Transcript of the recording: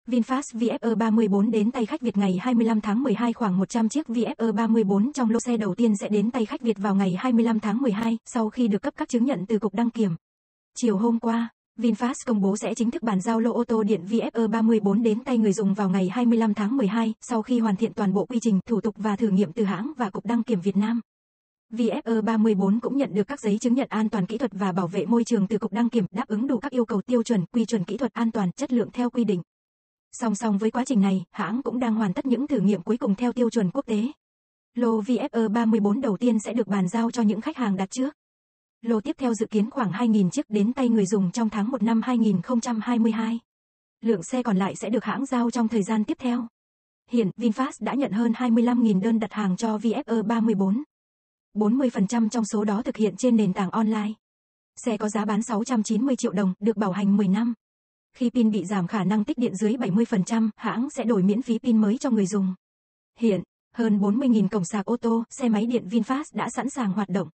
VinFast VFE34 đến tay khách Việt ngày 25 tháng 12. Khoảng 100 chiếc VFE34 trong lô xe đầu tiên sẽ đến tay khách Việt vào ngày 25 tháng 12, sau khi được cấp các chứng nhận từ Cục Đăng Kiểm. Chiều hôm qua, VinFast công bố sẽ chính thức bàn giao lô ô tô điện VFE34 đến tay người dùng vào ngày 25 tháng 12, sau khi hoàn thiện toàn bộ quy trình, thủ tục và thử nghiệm từ hãng và Cục Đăng Kiểm Việt Nam. VFE34 cũng nhận được các giấy chứng nhận an toàn kỹ thuật và bảo vệ môi trường từ Cục Đăng Kiểm, đáp ứng đủ các yêu cầu tiêu chuẩn, quy chuẩn kỹ thuật an toàn, chất lượng theo quy định. Song song với quá trình này, hãng cũng đang hoàn tất những thử nghiệm cuối cùng theo tiêu chuẩn quốc tế. Lô VFE34 đầu tiên sẽ được bàn giao cho những khách hàng đặt trước. Lô tiếp theo dự kiến khoảng 2.000 chiếc đến tay người dùng trong tháng 1 năm 2022. Lượng xe còn lại sẽ được hãng giao trong thời gian tiếp theo. Hiện, VinFast đã nhận hơn 25.000 đơn đặt hàng cho VFE34. 40% trong số đó thực hiện trên nền tảng online. Xe có giá bán 690 triệu đồng, được bảo hành 10 năm. Khi pin bị giảm khả năng tích điện dưới 70%, hãng sẽ đổi miễn phí pin mới cho người dùng. Hiện, hơn 40.000 cổng sạc ô tô, xe máy điện VinFast đã sẵn sàng hoạt động.